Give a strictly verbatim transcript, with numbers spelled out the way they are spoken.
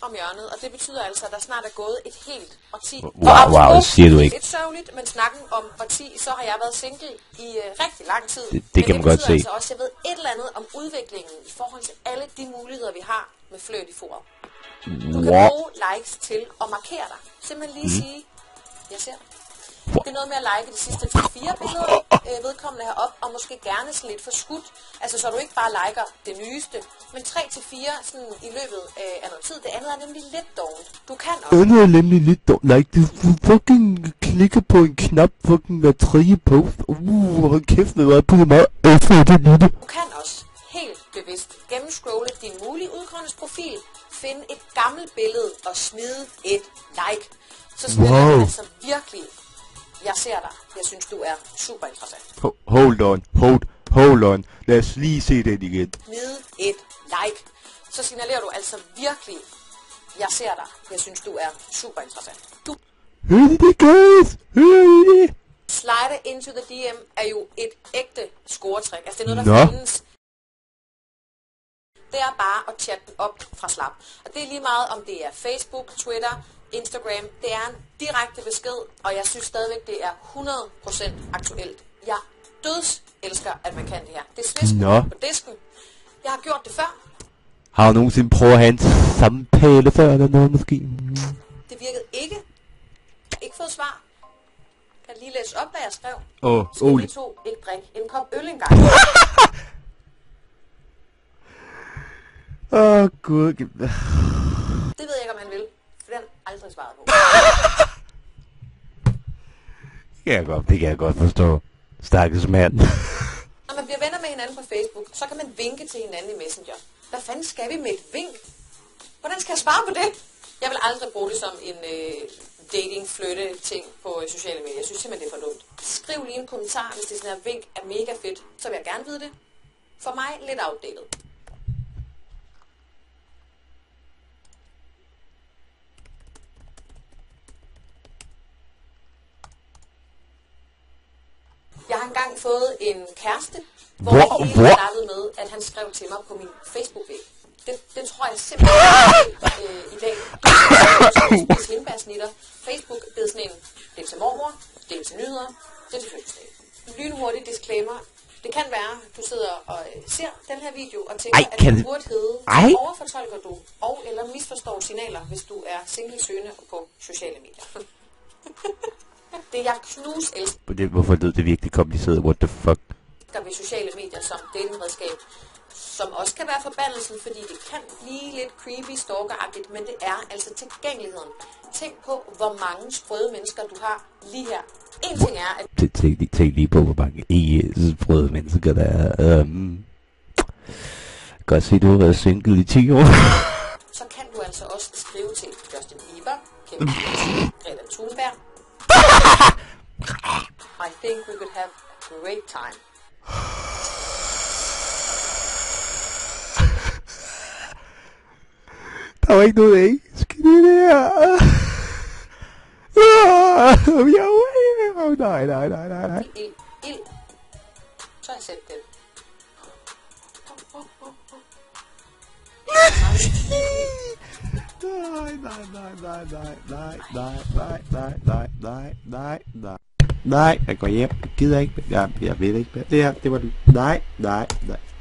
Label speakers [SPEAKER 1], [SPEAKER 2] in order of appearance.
[SPEAKER 1] om hjørnet, og det betyder altså, at der snart er gået et helt årti.
[SPEAKER 2] Wow, wow, det siger du ikke.
[SPEAKER 1] Det er lidt sørgeligt, men snakken om årti, så har jeg været single i uh, rigtig lang tid.
[SPEAKER 2] Det, det kan man godt se.
[SPEAKER 1] Men det betyder altså også, at jeg ved et eller andet om udviklingen i forhold til alle de muligheder, vi har med Flirt i foret. Du kan
[SPEAKER 2] Wow.
[SPEAKER 1] bruge likes til at markere dig. Simpelthen lige
[SPEAKER 2] Mm.
[SPEAKER 1] sige, jeg ser dig. Det er noget med at like de sidste tre fire billeder, øh, vedkommende herop, og måske gerne sådan lidt for skudt. Altså så du ikke bare liker det nyeste, men tre til fire sådan i løbet øh, af noget tid. Det andet er nemlig lidt dårligt. Du kan også.
[SPEAKER 3] Det andet er nemlig lidt dårligt. Like, du fucking klikker på en knap fucking hver tredje post. Uh, hold kæft, det var på det meget efter det lille.
[SPEAKER 1] Du kan også helt bevidst gennemscrolle din mulige udkårningsprofil, finde et gammelt billede og smide et like. Så spiller
[SPEAKER 3] Wow.
[SPEAKER 1] det altså virkelig. Jeg ser dig. Jeg synes, du er super interessant.
[SPEAKER 3] Ho- hold on, hold, hold on. Lad os lige se den igen.
[SPEAKER 1] Smid et like. Så signalerer du altså virkelig, jeg ser dig. Jeg synes, du er super interessant. Du
[SPEAKER 3] Hør I det, guys? Hør I det?
[SPEAKER 1] slide into the D M er jo et ægte scoretræk. Altså det er noget, der
[SPEAKER 3] Nå.
[SPEAKER 1] findes. Det er bare at chatte den op fra slap. Og det er lige meget, om det er Facebook, Twitter, Instagram. Det er en direkte besked, og jeg synes stadigvæk, det er hundrede procent aktuelt. Jeg døds elsker, at man kan det her. Det er svisken
[SPEAKER 3] Nå.
[SPEAKER 1] på disken. Jeg har gjort det før.
[SPEAKER 3] Har du nogensinde prøvet at have en samtale før eller noget måske? Mm.
[SPEAKER 1] Det virkede ikke. Jeg har ikke fået svar. Kan jeg lige læse op, hvad jeg skrev?
[SPEAKER 3] Åh,
[SPEAKER 1] Skal
[SPEAKER 3] Ole.
[SPEAKER 1] vi to ikke drikke en kop øl engang?
[SPEAKER 3] Åh, oh, gud.
[SPEAKER 1] Det ved jeg ikke, om han vil. For det har han aldrig svaret på.
[SPEAKER 3] Det kan jeg godt, det kan jeg godt forstå. Stakkels mand.
[SPEAKER 1] Når man bliver venner med hinanden på Facebook, så kan man vinke til hinanden i Messenger. Hvad fanden skal vi med et vink? Hvordan skal jeg svare på det? Jeg vil aldrig bruge det som en øh, dating-flytte-ting på øh, sociale medier. Jeg synes simpelthen, det er for dumt. Skriv lige en kommentar, hvis det sådan her vink er mega fedt. Så vil jeg gerne vide det. For mig lidt outdated. Jeg har engang fået en kæreste, hvor
[SPEAKER 3] Hvor-
[SPEAKER 1] det hele
[SPEAKER 3] hvor-
[SPEAKER 1] startede med, at han skrev til mig på min Facebook-væg. Det, det tror jeg simpelthen øh, i dag. Spise hindbærsnitter. Facebook blev sådan en, det er til mormor, det er til nyheder, det er til fødselsdag. Lynhurtig disclaimer. Det kan være, du sidder og øh, ser den her video og tænker,
[SPEAKER 3] Ej,
[SPEAKER 1] at
[SPEAKER 3] kan
[SPEAKER 1] det
[SPEAKER 3] det-
[SPEAKER 1] burde hedde,
[SPEAKER 3] Ej.
[SPEAKER 1] overfortolker du og eller misforstår signaler, hvis du er single-søgende på sociale medier. Det jeg knus elsker
[SPEAKER 3] Hvorfor lød det virkelig kompliceret? What the fuck?
[SPEAKER 1] ved sociale medier som datingredskab, som også kan være forbandelsen, fordi det kan blive lidt creepy, stalkeragtigt, men det er altså tilgængeligheden. Tænk på, hvor mange sprøde mennesker du har lige her. En ting er, at
[SPEAKER 3] Tænk, tænk, lige- tænk lige på, hvor mange e-sprøde mennesker der er. Um, godt se, du har været single i ti år.
[SPEAKER 1] så kan du altså også skrive til Justin Bieber, Kevin Spacey, Greta Thunberg. I think we could have a great time.
[SPEAKER 3] Der var ikke noget engelsk i det der. Åh, jeg oh, nej, nej, nej, nej, nej.
[SPEAKER 1] Ild, ild. Så har jeg sendt den.
[SPEAKER 3] Nej, nej, nej, nej, nej, nej, nej, nej, nej, nej, nej, nej, nej. Nej, jeg går hjem. Jeg gider ikke. Jeg, jeg ved ikke. Det her, det var det. Nej, nej, nej.